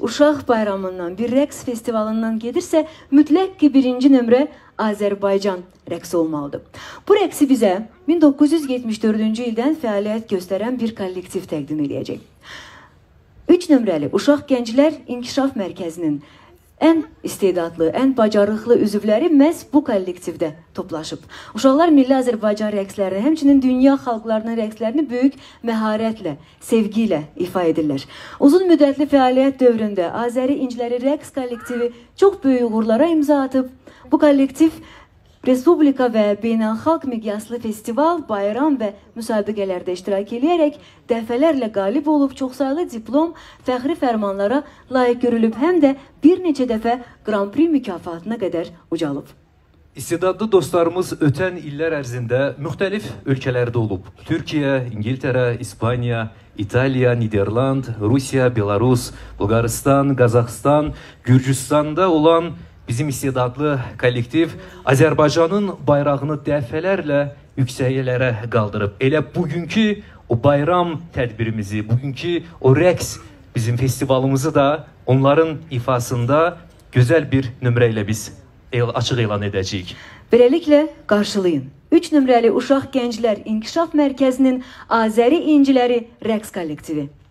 uşaq bayramından, bir rəqs festivalından gedirsə, mütləq ki birinci nömrə Azərbaycan rəqsi olmalıdır. Bu rəqsi bizə 1974-cü ildən fəaliyyət göstərən bir kollektiv təqdim edəcək. 3 nömrəli Uşaq Gənclər İnkişaf Mərkəzinin ən istedadlı, ən bacarıqlı üzvləri məhz bu kollektivdə toplaşıb. Uşaqlar milli Azərbaycan rəqslərini, həmçinin dünya xalqlarının rəqslərini böyük məharətlə, sevgi ilə ifa edirlər. Uzun müddətli fəaliyyət dövründə Azəri İnciləri Rəqs kollektivi çox böyük uğurlara imza atıb. Bu kollektiv Respublika və beynəlxalq miqyaslı festival, bayram və müsabiqələrdə iştirak edərək dəfələrlə qalib olub, çoxsaylı diplom, fəxri fərmanlara layiq görülüb, həm də bir neçə dəfə Grand Prix mükafatına qədər ucalıb. İstedadlı dostlarımız ötən illər ərzində müxtəlif ölkələrdə olub. Türkiyə, İngiltərə, İspaniya, İtaliya, Niderland, Rusiya, Belarus, Bulqaristan, Qazaxıstan, Gürcüstanda olan bizim istedadlı kollektiv Azərbaycanın bayrağını dəfələrlə yüksəklərə qaldırıb. Elə bugünkü o bayram tədbirimizi, bugünkü o rəqs bizim festivalımızı da onların ifasında gözəl bir nömrə ilə biz açıq elan edəcəyik. Beləliklə qarşılayın. 3 nömrəli Uşaq Gənclər İnkişaf Mərkəzinin Azəri İnciləri rəqs kollektivi.